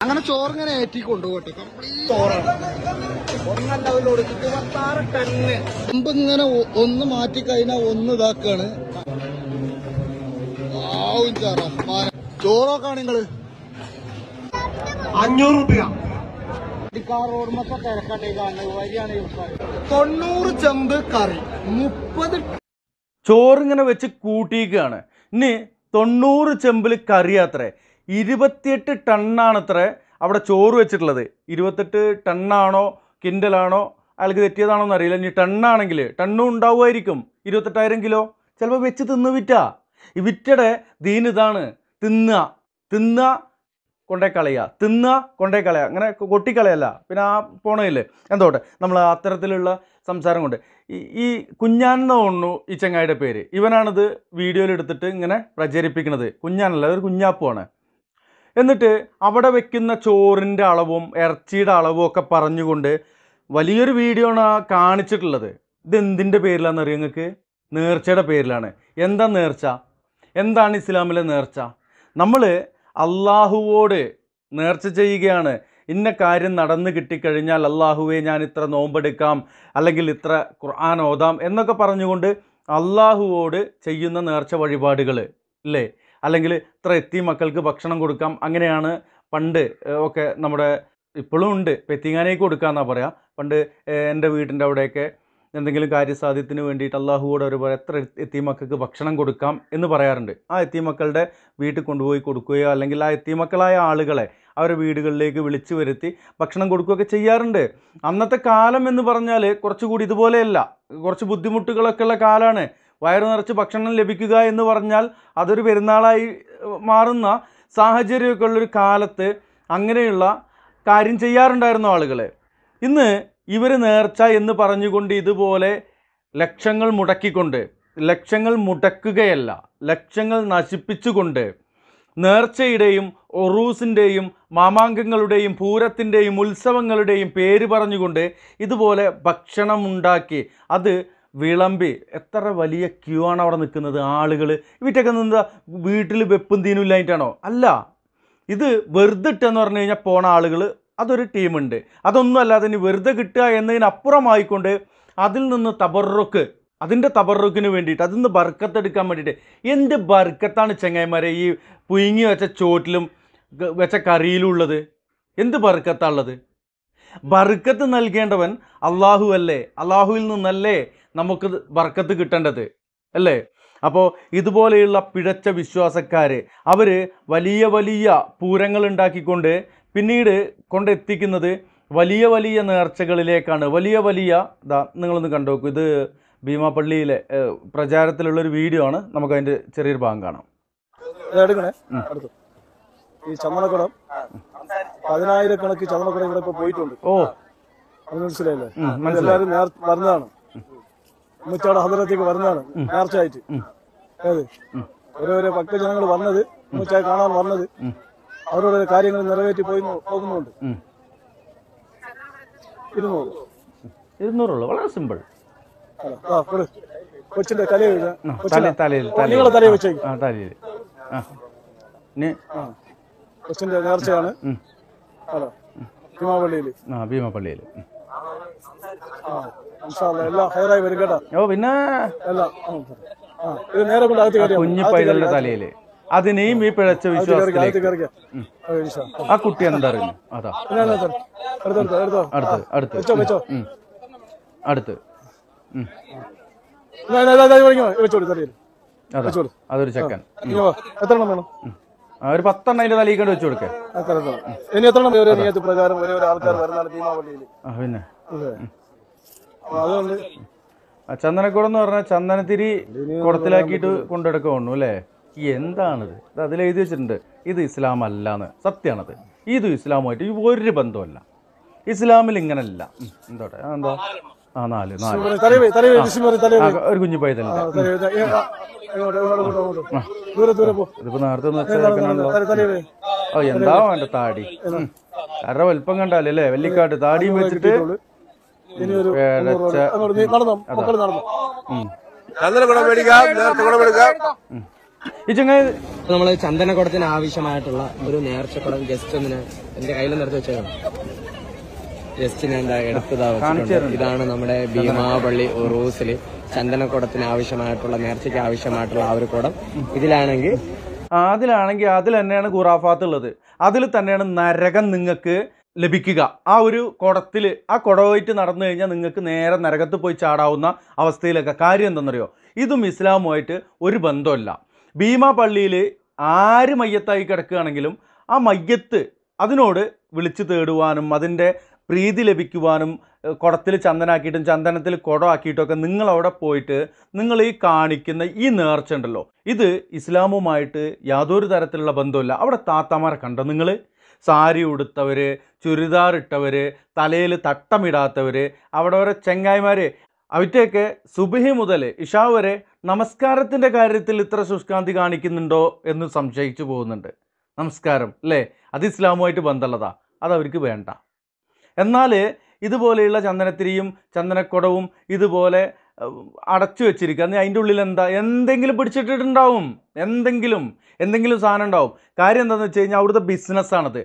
അങ്ങനെ ചോറിങ്ങനെ ഏറ്റി കൊണ്ടുപോട്ടെ. കംപ്ലീറ്റ് ചോറാണ്. ഒന്നല്ല അവരോട് 26 ടണ്ണ്. മുമ്പ് ഇങ്ങനെ ഒന്ന് മാറ്റിക്കഴിഞ്ഞാൽ ഒന്ന് ഇതാക്കാണ്. ചോറൊക്കെ നിങ്ങള് 500 രൂപ. ഓർമ്മത്തെ തിരക്കട്ടെ വരിയാണ്. 90 ചെമ്പ് കറി 30. ചോറിങ്ങനെ വെച്ച് കൂട്ടിയിരിക്കുകയാണ്. ഇനി 90 ചെമ്പിൽ കറി അത്രേ. 28 ടണ്ണാണത്രേ അവിടെ ചോറ് വെച്ചിട്ടുള്ളത്. 28 ടണ്ണാണോ കിൻഡലാണോ അയാൾക്ക് തെറ്റിയതാണോ എന്നറിയില്ല. ഇനി ടണ്ണാണെങ്കിൽ ടണ്ണും ഉണ്ടാവുമായിരിക്കും. 28,000 കിലോ ചിലപ്പോൾ വെച്ച് തിന്ന് വിറ്റാ. ഈ വിറ്റയുടെ ദീൻ ഇതാണ്: തിന്നുക കൊണ്ടേ കളയുക, തിന്നുക കൊണ്ടേ കളയുക. അങ്ങനെ കൊട്ടിക്കളയല്ല. പിന്നെ ആ പോണയില്ലേ എന്തോട്ടെ നമ്മൾ അത്തരത്തിലുള്ള സംസാരം കൊണ്ട് ഈ കുഞ്ഞാൻ എന്ന് തോന്നുന്നു ഈ ചങ്ങായിയുടെ പേര്. ഇവനാണിത് വീഡിയോയിൽ എടുത്തിട്ട് ഇങ്ങനെ പ്രചരിപ്പിക്കുന്നത്. കുഞ്ഞാനല്ല, അതൊരു കുഞ്ഞാപ്പുമാണ്. എന്നിട്ട് അവിടെ വെക്കുന്ന ചോറിൻ്റെ അളവും ഇറച്ചിയുടെ അളവും ഒക്കെ പറഞ്ഞുകൊണ്ട് വലിയൊരു വീഡിയോ ആണ് കാണിച്ചിട്ടുള്ളത്. ഇതെന്തിൻ്റെ പേരിലാണെന്ന് അറിയാം നിങ്ങൾക്ക്? നേർച്ചയുടെ പേരിലാണ്. എന്താ നേർച്ച? എന്താണ് ഇസ്ലാമിലെ നേർച്ച? നമ്മൾ അള്ളാഹുവോട് നേർച്ച ചെയ്യുകയാണ്. ഇന്ന കാര്യം നടന്നു കിട്ടിക്കഴിഞ്ഞാൽ അള്ളാഹുവെ ഞാൻ ഇത്ര നോമ്പെടുക്കാം, അല്ലെങ്കിൽ ഇത്ര ഖുർആൻ ഓതാം എന്നൊക്കെ പറഞ്ഞുകൊണ്ട് അള്ളാഹുവോട് ചെയ്യുന്ന നേർച്ച വഴിപാടുകൾ ഇല്ലേ? അല്ലെങ്കിൽ ഇത്ര എത്തി മക്കൾക്ക് ഭക്ഷണം കൊടുക്കാം. അങ്ങനെയാണ് പണ്ട് ഒക്കെ നമ്മുടെ ഇപ്പോഴും ഉണ്ട്. പെത്തിങ്ങാനേക്ക് കൊടുക്കാമെന്നാണ് പറയാം. പണ്ട് എൻ്റെ വീട്ടിൻ്റെ അവിടെയൊക്കെ എന്തെങ്കിലും കാര്യസാധ്യത്തിന് വേണ്ടിയിട്ട് അള്ളാഹുവോട് ഒരു എത്ര എത്തിമക്കൾക്ക് ഭക്ഷണം കൊടുക്കാം എന്ന് പറയാറുണ്ട്. ആ എത്തിമക്കളുടെ വീട്ടിൽ കൊണ്ടുപോയി കൊടുക്കുകയോ അല്ലെങ്കിൽ ആ എത്തിമക്കളായ ആളുകളെ അവരുടെ വീടുകളിലേക്ക് വിളിച്ചു വരുത്തി ഭക്ഷണം കൊടുക്കുകയൊക്കെ ചെയ്യാറുണ്ട്. അന്നത്തെ കാലം എന്ന് പറഞ്ഞാൽ കുറച്ചുകൂടി ഇതുപോലെയല്ല, കുറച്ച് ബുദ്ധിമുട്ടുകളൊക്കെ ഉള്ള കാലമാണ്. വയറു നിറച്ച് ഭക്ഷണം ലഭിക്കുക എന്ന് പറഞ്ഞാൽ അതൊരു പെരുന്നാളായി മാറുന്ന സാഹചര്യമൊക്കെ ഉള്ളൊരു കാലത്ത് അങ്ങനെയുള്ള കാര്യം ചെയ്യാറുണ്ടായിരുന്നു ആളുകൾ. ഇന്ന് ഇവർ നേർച്ച എന്ന് പറഞ്ഞുകൊണ്ട് ഇതുപോലെ ലക്ഷങ്ങൾ മുടക്കിക്കൊണ്ട്, ലക്ഷങ്ങൾ മുടക്കുകയല്ല, ലക്ഷങ്ങൾ നശിപ്പിച്ചുകൊണ്ട് നേർച്ചയുടെയും ഒറൂസിൻ്റെയും മാമാങ്കങ്ങളുടെയും പൂരത്തിൻ്റെയും ഉത്സവങ്ങളുടെയും പേര് പറഞ്ഞുകൊണ്ട് ഇതുപോലെ ഭക്ഷണമുണ്ടാക്കി അത് വിളമ്പി എത്ര വലിയ ക്യൂ ആണ് അവിടെ നിൽക്കുന്നത് ആളുകൾ. ഇവറ്റൊക്കെ നിന്ന് വീട്ടിൽ വെപ്പും തീനുമില്ലായിട്ടാണോ? അല്ല, ഇത് വെറുതെ ഇട്ടെന്ന് പറഞ്ഞു കഴിഞ്ഞാൽ പോണ ആളുകൾ അതൊരു ടീമുണ്ട്. അതൊന്നും അല്ലാതെ ഇനി വെറുതെ കിട്ടുക എന്നതിനപ്പുറമായിക്കൊണ്ട് അതിൽ നിന്ന് തബറുക്ക്, അതിൻ്റെ തബറുക്കിന് വേണ്ടിയിട്ട് അതിൽ നിന്ന് ബർക്കത്തെടുക്കാൻ വേണ്ടിയിട്ട്. എന്ത് ബർക്കത്താണ് ചങ്ങായിമാരെ ഈ പുഴുങ്ങി വെച്ച ചോറ്റിലും വെച്ച കറിയിലുള്ളത്? എന്ത് ബർക്കത്താണുള്ളത്? ബർക്കത്ത് നൽകേണ്ടവൻ അള്ളാഹു അല്ലേ? അള്ളാഹുവിൽ നിന്നല്ലേ നമുക്ക് ബർക്കത്ത് കിട്ടേണ്ടത് അല്ലേ? അപ്പോൾ ഇതുപോലെയുള്ള പിഴച്ച വിശ്വാസക്കാർ അവർ വലിയ വലിയ പൂരങ്ങൾ ഉണ്ടാക്കിക്കൊണ്ട് പിന്നീട് കൊണ്ടെത്തിക്കുന്നത് വലിയ വലിയ നേർച്ചകളിലേക്കാണ്. വലിയ വലിയ നിങ്ങളൊന്ന് കണ്ടു നോക്കൂ. ഇത് ഭീമാപള്ളിയിലെ പ്രചാരത്തിലുള്ളൊരു വീഡിയോ ആണ്. നമുക്കതിൻ്റെ ചെറിയൊരു ഭാഗം കാണാം. ഈ ചന്ദനക്കുടം 10,000 ചന്ദനക്കുടം ഇവിടെ ഇപ്പോൾ പോയിട്ടുണ്ട്. ഓ, അത് മനസ്സിലായില്ലേ? എല്ലാവരും വരുന്നതാണ്. ഉമ്മച്ചാടെ ഹദറത്തേക്ക് വരുന്നതാണ് നേർച്ചയായിട്ട്. ഏത് ഓരോരോ ഭക്തജനങ്ങൾ വന്നത്, ഉമ്മച്ചായ കാണാൻ വന്നത്, അവരോട് കാര്യങ്ങൾ നിറവേറ്റി പോകുന്നുണ്ട്. 200 വളരെ സിമ്പിൾ. കൊച്ചിന്റെ തലയിൽ കൊച്ചിന്റെ നേർച്ചയാണ്. ഭീമാപള്ളിയിൽ എല്ലാം ഹയറായി വരും കേട്ടോ. ഓ, പിന്നെ എല്ലാം ഇത് നേരെ കൊണ്ട് അകത്ത് കയറി കുഞ്ഞു പൈതലിന്റെ തലയില് അതിനെയും ഈ പിഴച്ച വിശ്വാസത്തിലേക്ക് ആ കുട്ടി എന്തറിഞ്ഞു? അതാ അടുത്ത് അതൊരു ചെക്കൻ. എത്ര എണ്ണം വേണം? ഒരു 10 എണ്ണം അതിന്റെ തലയിൽ കൊണ്ട് വെച്ചു കൊടുക്കേ. ഇനി എത്ര നിയമ പ്രകാരം ഒരേ ആൾക്കാർ വരുന്നതാണ് ഭീമാപള്ളിയിൽ. പിന്നെ അതുകൊണ്ട് ചന്ദനക്കുടം എന്ന് പറഞ്ഞാൽ ചന്ദനത്തിരി കുടത്തിലാക്കിയിട്ട് കൊണ്ടെടുക്കുന്നു അല്ലേ? എന്താണിത്? ഇത് അതിലെഴുതി വെച്ചിട്ടുണ്ട് ഇത് ഇസ്ലാം അല്ലാന്ന്. സത്യമാണത്. ഇതും ഇസ്ലാമുമായിട്ട് ഒരു ബന്ധമല്ല. ഇസ്ലാമിൽ ഇങ്ങനല്ല. എന്തോട്ടെ എന്താ? ആ 4 ഒരു കുഞ്ഞു പൈതലുണ്ട്. ഇതിപ്പോ നേരത്തെ വെച്ചാണല്ലോ. ഓ, എന്താ വേണ്ട താടി, കാരണം വലിപ്പം കണ്ടാലേ വെള്ളിക്കാട്ട് താടിയും വെച്ചിട്ട് ഈ ചങ്ങായി നമ്മൾ ചന്ദനക്കുടത്തിന് ആവശ്യമായിട്ടുള്ള ഒരു നേർച്ചക്കുടം ജസ്റ്റ് ഒന്ന് എന്റെ കയ്യിൽ നിർത്തി വെച്ചേക്കാം. ജസ്റ്റ് ഞാൻ എടുത്തതാ വെച്ചിട്ടുണ്ട്. ഇതാണ് നമ്മുടെ ഭീമാപള്ളി ഉറൂസില് ചന്ദനക്കുടത്തിന് ആവശ്യമായിട്ടുള്ള നേർച്ചയ്ക്ക് ആവശ്യമായിട്ടുള്ള ആ ഒരു കുടം. ഇതിലാണെങ്കിൽ അതിൽ തന്നെയാണ് ഖുറാഫാത്ത് ഉള്ളത്. അതിൽ തന്നെയാണ് നരകം നിങ്ങൾക്ക് ലഭിക്കുക. ആ ഒരു കുടത്തിൽ ആ കുടമായിട്ട് നടന്നു കഴിഞ്ഞാൽ നിങ്ങൾക്ക് നേരെ നരകത്ത് പോയി ചാടാവുന്ന അവസ്ഥയിലൊക്കെ. കാര്യം എന്തെന്നറിയോ, ഇതും ഇസ്ലാമുമായിട്ട് ഒരു ബന്ധമില്ല. ഭീമാ പള്ളിയിൽ ആര് മയ്യത്തായി കിടക്കുകയാണെങ്കിലും ആ മയ്യത്ത് അതിനോട് വിളിച്ചു തേടുവാനും അതിൻ്റെ പ്രീതി ലഭിക്കുവാനും കുടത്തിൽ ചന്ദനാക്കിയിട്ടും ചന്ദനത്തിൽ കുടമാക്കിയിട്ടൊക്കെ നിങ്ങളവിടെ പോയിട്ട് നിങ്ങൾ ഈ കാണിക്കുന്ന ഈ നേർച്ച ഉണ്ടല്ലോ, ഇത് ഇസ്ലാമുമായിട്ട് യാതൊരു തരത്തിലുള്ള ബന്ധമില്ല. അവിടെ താത്തമാരെ കണ്ടോ നിങ്ങൾ? സാരി ഉടുത്തവർ, ചുരിദാർ ഇട്ടവർ, തലയിൽ തട്ടമിടാത്തവർ, അവിടെ ഓരോ ചെങ്ങായിമാർ, അവറ്റയൊക്കെ സുബഹി മുതൽ ഇഷാ വരെ നമസ്കാരത്തിൻ്റെ കാര്യത്തിൽ ഇത്ര ശുഷ്കാന്തി കാണിക്കുന്നുണ്ടോ എന്ന് സംശയിച്ചു പോകുന്നുണ്ട്. നമസ്കാരം അല്ലേ, അത് ഇസ്ലാമുമായിട്ട് ബന്ധമുള്ളതാ, അതവർക്ക് വേണ്ട. എന്നാൽ ഇതുപോലെയുള്ള ചന്ദനത്തിരിയും ചന്ദനക്കുടവും ഇതുപോലെ അടച്ചു വെച്ചിരിക്കുക, അതിൻ്റെ ഉള്ളിൽ എന്തെങ്കിലും പിടിച്ചിട്ടിട്ടുണ്ടാവും, എന്തെങ്കിലും സാധനം ഉണ്ടാവും. കാര്യം എന്താണെന്ന് വെച്ച് കഴിഞ്ഞാൽ അവിടുത്തെ ബിസിനസ്സാണത്.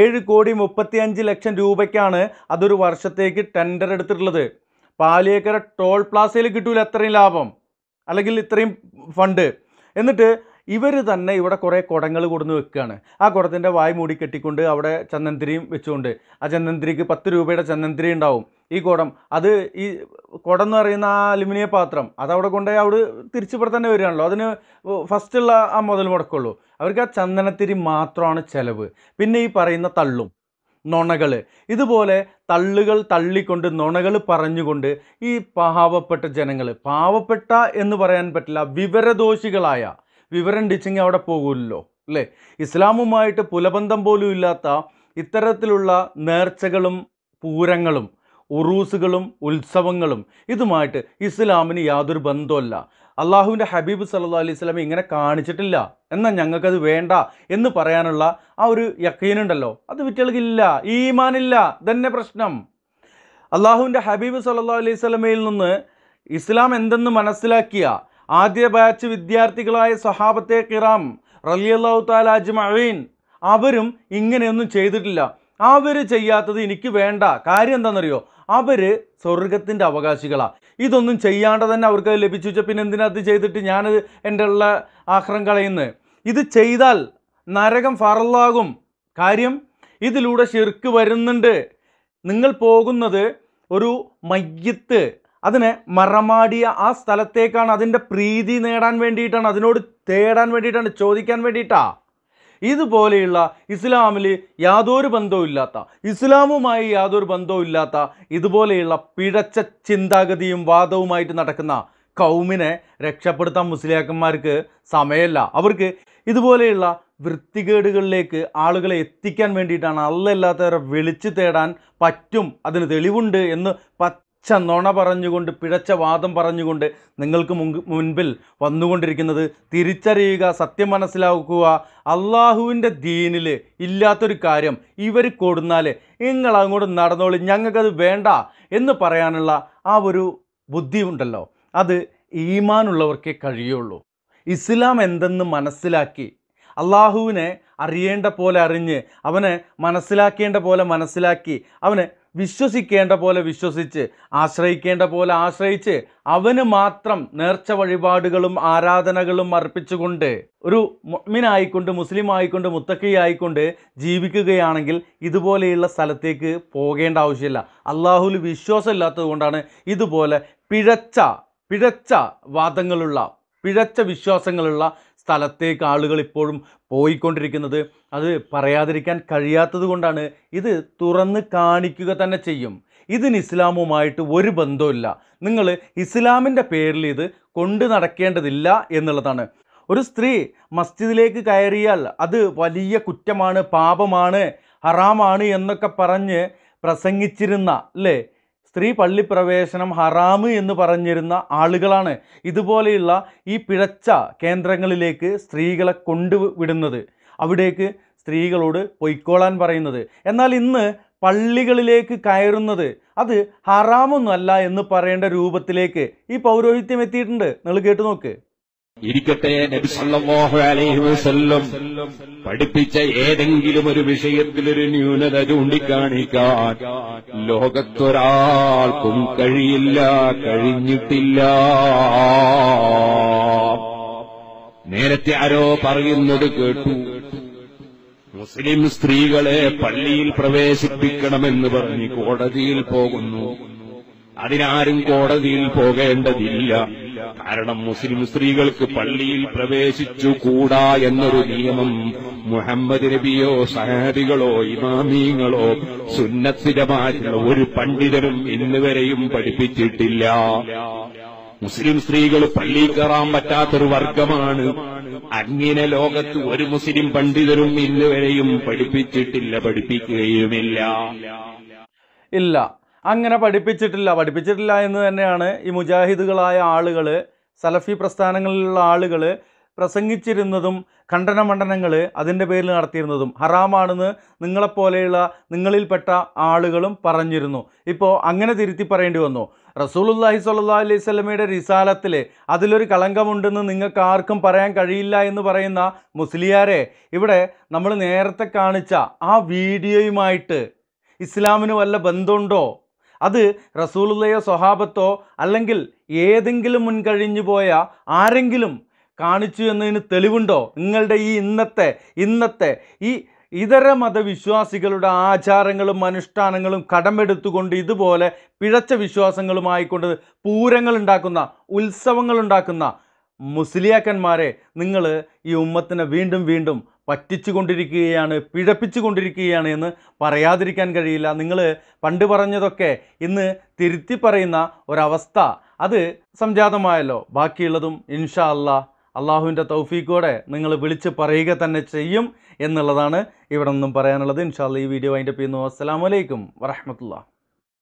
7,35,00,000 രൂപയ്ക്കാണ് അതൊരു വർഷത്തേക്ക് ടെൻഡർ എടുത്തിട്ടുള്ളത്. പാലിയേക്കര ടോൾ പ്ലാസയിൽ കിട്ടൂല അത്രയും ലാഭം, അല്ലെങ്കിൽ ഇത്രയും ഫണ്ട്. എന്നിട്ട് ഇവർ തന്നെ ഇവിടെ കുറേ കുടങ്ങൾ കൊടുന്ന് വെക്കുകയാണ്. ആ കുടത്തിൻ്റെ വായ് മൂടി കെട്ടിക്കൊണ്ട് അവിടെ ചന്ദനത്തിരിയും വെച്ചുകൊണ്ട്, ആ ചന്ദനത്തിരിക്ക് 10 രൂപയുടെ ചന്ദനത്തിരി ഉണ്ടാവും. ഈ കുടം, അത് ഈ കുടം എന്ന് പറയുന്ന ആ അലുമിനിയം പാത്രം അതവിടെ കൊണ്ടുപോയി അവിടെ തിരിച്ചിവിടെ തന്നെ വരികയാണല്ലോ, അതിന് ഫസ്റ്റുള്ള ആ മുതൽ മുടക്കുള്ളൂ. അവർക്ക് ആ ചന്ദനത്തിരി മാത്രമാണ് ചിലവ്. പിന്നെ ഈ പറയുന്ന തള്ളും നുണകൾ, ഇതുപോലെ തള്ളുകൾ തള്ളിക്കൊണ്ട് നുണകൾ പറഞ്ഞുകൊണ്ട് ഈ പാവപ്പെട്ട ജനങ്ങൾ, പാവപ്പെട്ട എന്ന് പറയാൻ പറ്റില്ല, വിവരദോഷികളായ, വിവരം ഡിച്ചിങ് അവിടെ പോകുമല്ലോ അല്ലേ, ഇസ്ലാമുമായിട്ട് പുലബന്ധം പോലും ഇല്ലാത്ത ഇത്തരത്തിലുള്ള നേർച്ചകളും പൂരങ്ങളും ഉറൂസുകളും ഉത്സവങ്ങളും ഇതുമായിട്ട് ഇസ്ലാമിന് യാതൊരു ബന്ധമല്ല. അള്ളാഹുവിൻ്റെ ഹബീബ് സല്ലല്ലാഹു അലൈഹി വസല്ലം ഇങ്ങനെ കാണിച്ചിട്ടില്ല, എന്നാൽ ഞങ്ങൾക്കത് വേണ്ട എന്ന് പറയാനുള്ള ആ ഒരു യഖീനുണ്ടല്ലോ, അത് വിറ്റുകൾക്കില്ല, ഈമാനില്ല. ഇതന്നെ പ്രശ്നം. അള്ളാഹുവിൻ്റെ ഹബീബ് സല്ലല്ലാഹു അലൈഹി വസല്ലമയിൽ നിന്ന് ഇസ്ലാം എന്തെന്ന് മനസ്സിലാക്കിയ ആദ്യ ബാച്ച് വിദ്യാർത്ഥികളായ സഹാബത്തെ കിറാം റളിയല്ലാഹു തആല അജ്മഈൻ അവരും ഇങ്ങനെയൊന്നും ചെയ്തിട്ടില്ല. അവർ ചെയ്യാത്തത് എനിക്ക് വേണ്ട. കാര്യം എന്താണെന്നറിയോ, അവർ സ്വർഗത്തിൻ്റെ അവകാശികളാണ്. ഇതൊന്നും ചെയ്യാണ്ട് തന്നെ അവർക്ക് ലഭിച്ചു വെച്ചാൽ പിന്നെ എന്തിനത് ചെയ്തിട്ട് ഞാനത് എൻ്റെ ഉള്ള ആഹ്റം കളയുന്നത്? ഇത് ചെയ്താൽ നരകം ഫറലാകും. കാര്യം ഇതിലൂടെ ശിർക്ക് വരുന്നുണ്ട്. നിങ്ങൾ പോകുന്നത് ഒരു മയ്യത്ത് അതിനെ മറമാടിയ ആ സ്ഥലത്തേക്കാണ്, അതിൻ്റെ പ്രീതി നേടാൻ വേണ്ടിയിട്ടാണ്, അതിനോട് തേടാൻ വേണ്ടിയിട്ടാണ്, ചോദിക്കാൻ വേണ്ടിയിട്ടാണ്. ഇതുപോലെയുള്ള ഇസ്ലാമിൽ യാതൊരു ബന്ധവുമില്ലാത്ത, ഇസ്ലാമുമായി യാതൊരു ബന്ധവുമില്ലാത്ത ഇതുപോലെയുള്ള പിഴച്ച ചിന്താഗതിയും വാദവുമായിട്ട് നടക്കുന്ന കൗമിനെ രക്ഷപ്പെടുത്താൻ മുസ്ലിയാക്കന്മാർക്ക് സമയമല്ല. അവർക്ക് ഇതുപോലെയുള്ള വൃത്തികേടുകളിലേക്ക് ആളുകളെ എത്തിക്കാൻ വേണ്ടിയിട്ടാണ്. അല്ലല്ലാത്തവരെ വിളിച്ചു തേടാൻ പറ്റും, അതിന് തെളിവുണ്ട് എന്ന് നുണ പറഞ്ഞുകൊണ്ട്, പിഴച്ച വാദം പറഞ്ഞുകൊണ്ട് നിങ്ങൾക്ക് മുൻപിൽ വന്നുകൊണ്ടിരിക്കുന്നത്. തിരിച്ചറിയുക, സത്യം മനസ്സിലാക്കുക. അള്ളാഹുവിൻ്റെ ദീനിൽ ഇല്ലാത്തൊരു കാര്യം ഇവർ കൊടുന്നാൽ നിങ്ങൾ അങ്ങോട്ട് നടന്നോളി, ഞങ്ങൾക്കത് വേണ്ട എന്ന് പറയാനുള്ള ആ ഒരു ബുദ്ധി ഉണ്ടല്ലോ, അത് ഈമാനുള്ളവർക്കേ കഴിയുള്ളൂ. ഇസ്ലാം എന്തെന്ന് മനസ്സിലാക്കി, അള്ളാഹുവിനെ അറിയേണ്ട പോലെ അറിഞ്ഞ്, അവനെ മനസ്സിലാക്കേണ്ട പോലെ മനസ്സിലാക്കി, അവനെ വിശ്വസിക്കേണ്ട പോലെ വിശ്വസിച്ച്, ആശ്രയിക്കേണ്ട പോലെ ആശ്രയിച്ച്, അവന് മാത്രം നേർച്ച വഴിപാടുകളും ആരാധനകളും അർപ്പിച്ചുകൊണ്ട് ഒരു മുഅ്മിനായിക്കൊണ്ട്, മുസ്ലിം ആയിക്കൊണ്ട്, മുത്തഖി ആയിക്കൊണ്ട് ജീവിക്കുകയാണെങ്കിൽ ഇതുപോലെയുള്ള സ്ഥലത്തേക്ക് പോകേണ്ട ആവശ്യമില്ല. അള്ളാഹുവിൽ വിശ്വാസം ഇല്ലാത്തത് കൊണ്ടാണ് ഇതുപോലെ പിഴച്ച വാദങ്ങളുള്ള, പിഴച്ച വിശ്വാസങ്ങളുള്ള സ്ഥലത്തേക്ക് ആളുകൾ ഇപ്പോഴും പോയിക്കൊണ്ടിരിക്കുന്നത്. അത് പറയാതിരിക്കാൻ കഴിയാത്തത് കൊണ്ടാണ്. ഇത് തുറന്ന് കാണിക്കുക തന്നെ ചെയ്യും. ഇതിന് ഇസ്ലാമുമായിട്ട് ഒരു ബന്ധമില്ല. നിങ്ങൾ ഇസ്ലാമിൻ്റെ പേരിൽ ഇത് കൊണ്ടു നടക്കേണ്ടതില്ല എന്നുള്ളതാണ്. ഒരു സ്ത്രീ മസ്ജിദിലേക്ക് കയറിയാൽ അത് വലിയ കുറ്റമാണ്, പാപമാണ്, ഹറാമാണ് എന്നൊക്കെ പറഞ്ഞ് പ്രസംഗിച്ചിരുന്ന അല്ലേ, സ്ത്രീ പള്ളിപ്രവേശനം ഹറാമ് എന്ന് പറഞ്ഞിരുന്ന ആളുകളാണ് ഇതുപോലെയുള്ള ഈ പിഴച്ച കേന്ദ്രങ്ങളിലേക്ക് സ്ത്രീകളെ കൊണ്ടുവിടുന്നത്, അവിടേക്ക് സ്ത്രീകളോട് പൊയ്ക്കോളാൻ പറയുന്നത്. എന്നാൽ ഇന്ന് പള്ളികളിലേക്ക് കയറുന്നത് അത് ഹറാമൊന്നുമല്ല എന്ന് പറയേണ്ട രൂപത്തിലേക്ക് ഈ പൗരോഹിത്യം എത്തിയിട്ടുണ്ട്. നിങ്ങൾ കേട്ടു നോക്ക്. ഇരിക്കട്ടെ, നബി സല്ലല്ലാഹു അലൈഹി വസല്ലം പഠിപ്പിച്ച ഏതെങ്കിലും ഒരു വിഷയത്തിലൊരു ന്യൂനത ചൂണ്ടിക്കാണിക്കാൻ ലോകത്തൊരാൾക്കും കഴിയില്ല, കഴിഞ്ഞിട്ടില്ല. നേരത്തെ ആരോ പറയുന്നത് കേട്ടു, മുസ്ലിം സ്ത്രീകളെ പള്ളിയിൽ പ്രവേശിപ്പിക്കണമെന്ന് പറഞ്ഞ് കോടതിയിൽ പോകുന്നു. അതിനാരും കോടതിയിൽ പോകേണ്ടതില്ല. കാരണം മുസ്ലിം സ്ത്രീകൾക്ക് പള്ളിയിൽ പ്രവേശിച്ചുകൂടാ എന്നൊരു നിയമം മുഹമ്മദ് നബിയോ സഹാബികളോ ഇമാമീങ്ങളോ സുന്നത്ത് ജമാഅത്തുള്ള ഒരു പണ്ഡിതനും ഇന്നുവരെയും പഠിപ്പിച്ചിട്ടില്ല. മുസ്ലിം സ്ത്രീകൾ പള്ളിയിൽ കയറാൻ പറ്റാത്തൊരു വർഗമാണ്. അങ്ങനെ ലോകത്ത് ഒരു മുസ്ലിം പണ്ഡിതനും ഇന്നുവരെയും പഠിപ്പിച്ചിട്ടില്ല, പഠിപ്പിക്കുകയുമില്ല. ഇല്ല, അങ്ങനെ പഠിപ്പിച്ചിട്ടില്ല എന്ന് തന്നെയാണ് ഈ മുജാഹിദുകളായ ആളുകൾ, സലഫി പ്രസ്ഥാനങ്ങളിലുള്ള ആളുകൾ പ്രസംഗിച്ചിരുന്നതും ഖണ്ഡനമണ്ഡനങ്ങൾ അതിൻ്റെ പേരിൽ നടത്തിയിരുന്നതും ഹറാമാണെന്ന് നിങ്ങളെപ്പോലെയുള്ള നിങ്ങളിൽപ്പെട്ട ആളുകളും പറഞ്ഞിരുന്നു. ഇപ്പോൾ അങ്ങനെ തിരുത്തി പറയേണ്ടി വന്നു. റസൂലുള്ളാഹി സ്വല്ലല്ലാഹു അലൈഹി വസല്ലമയുടെ റിസാലത്തിൽ അതിലൊരു കളങ്കമുണ്ടെന്ന് നിങ്ങൾക്ക് ആർക്കും പറയാൻ കഴിയില്ല എന്ന് പറയുന്ന മുസ്ലിയാരെ, ഇവിടെ നമ്മൾ നേരത്തെ കാണിച്ച ആ വീഡിയോയുമായിട്ട് ഇസ്ലാമിന് വല്ല ബന്ധമുണ്ടോ? അത് റസൂലുള്ളാഹിയോ സ്വഹാബത്തോ അല്ലെങ്കിൽ ഏതെങ്കിലും മുൻകഴിഞ്ഞു പോയ ആരെങ്കിലും കാണിച്ചു എന്നതിന് തെളിവുണ്ടോ? നിങ്ങളുടെ ഈ ഇന്നത്തെ ഈ ഇതര മതവിശ്വാസികളുടെ ആചാരങ്ങളും അനുഷ്ഠാനങ്ങളും കടമെടുത്തുകൊണ്ട് ഇതുപോലെ പിഴച്ച വിശ്വാസങ്ങളുമായിക്കൊണ്ട് പൂരങ്ങളുണ്ടാക്കുന്ന, ഉത്സവങ്ങളുണ്ടാക്കുന്ന മുസ്ലിയാക്കന്മാരെ നിങ്ങൾ ഈ ഉമ്മത്തിനെ വീണ്ടും വീണ്ടും പറ്റിച്ചുകൊണ്ടിരിക്കുകയാണ്, പിഴപ്പിച്ചുകൊണ്ടിരിക്കുകയാണ് എന്ന് പറയാതിരിക്കാൻ കഴിയില്ല. നിങ്ങൾ പണ്ട് പറഞ്ഞതൊക്കെ ഇന്ന് തിരുത്തി പറയുന്ന ഒരവസ്ഥ അത് സംജാതമായല്ലോ. ബാക്കിയുള്ളതും ഇൻഷാ അല്ലാഹ് അള്ളാഹുവിൻ്റെ തൗഫീഖോടെ നിങ്ങൾ വിളിച്ച് പറയുക തന്നെ ചെയ്യും എന്നുള്ളതാണ് ഇവിടെ നിന്നും പറയാനുള്ളത്. ഇൻഷാ അല്ലാഹ് ഈ വീഡിയോ വൈൻഡപ്പ് ചെയ്യുന്നു. അസ്സലാമു അലൈക്കും വറഹ്മത്തുള്ളാഹി.